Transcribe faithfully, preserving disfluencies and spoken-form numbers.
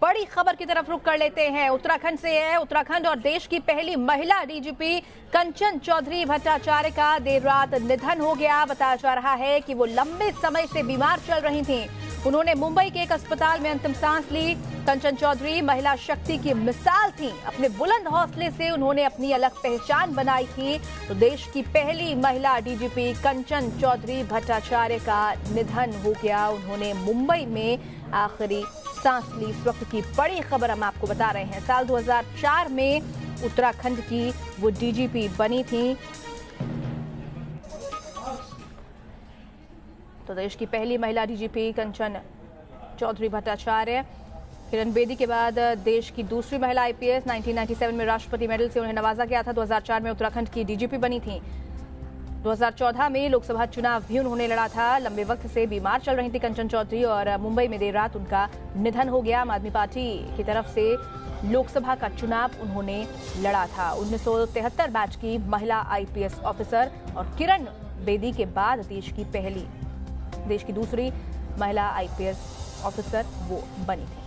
बड़ी खबर की तरफ रुख कर लेते हैं। उत्तराखंड से है। उत्तराखंड और देश की पहली महिला डीजीपी कंचन चौधरी भट्टाचार्य का देर रात निधन हो गया। बताया जा रहा है कि वो लंबे समय से बीमार चल रही थीं। उन्होंने मुंबई के एक अस्पताल में अंतिम सांस ली। कंचन चौधरी महिला शक्ति की मिसाल थी। अपने बुलंद हौसले से उन्होंने अपनी अलग पहचान बनाई थी। तो देश की पहली महिला डीजीपी कंचन चौधरी भट्टाचार्य का निधन हो गया। उन्होंने मुंबई में आखिरी सांस ली। इस वक्त की बड़ी खबर हम आपको बता रहे हैं। साल दो हज़ार चार में उत्तराखंड की वो डीजीपी बनी थी। तो देश की पहली महिला डीजीपी कंचन चौधरी भट्टाचार्य, किरण बेदी के बाद देश की दूसरी महिला आईपीएस। उन्नीस सौ सत्तानवे में राष्ट्रपति मेडल से उन्हें नवाजा गया था। दो हज़ार चार में उत्तराखंड की डीजीपी बनी थी। दो हज़ार चौदह में लोकसभा चुनाव भी उन्होंने लड़ा था। लंबे वक्त से बीमार चल रही थी कंचन चौधरी और मुंबई में देर रात उनका निधन हो गया। आम आदमी पार्टी की तरफ से लोकसभा का चुनाव उन्होंने लड़ा था। उन्नीस सौ तिहत्तर बैच की महिला आईपीएस ऑफिसर और किरण बेदी के बाद देश की पहली देश की दूसरी महिला आईपीएस ऑफिसर वो बनी थी।